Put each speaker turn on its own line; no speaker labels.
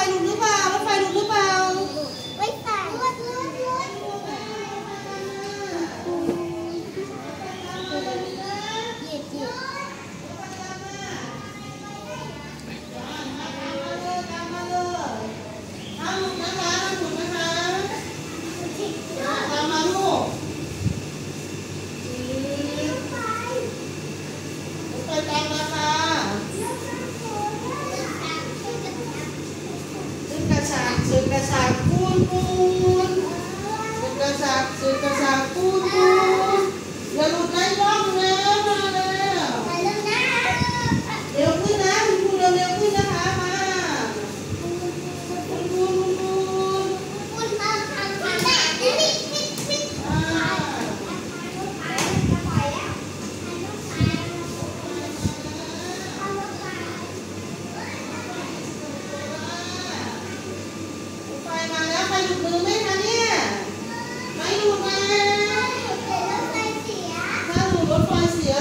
หลุดหรือเปล่ารถไฟหลุดหรือเปล่า
ไม่ใส่รถ
สึกกระชากปูนปูนสึกกระชากปูนปูนอย่าหลุดในร่องนะมาแล้วเร็วขึ้นนะคุณครูเร็วขึ้นนะคะมาปูน
มาทำแบบนี้
มาแล้วไปหลุดมือไหมคะเนี่ยไม่หลุดนะถ้าหลุดรถไฟเสีย